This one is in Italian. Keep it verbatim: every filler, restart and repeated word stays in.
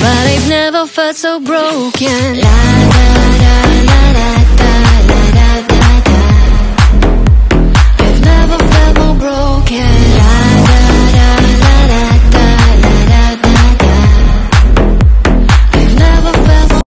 but I've never felt so broken. La da da.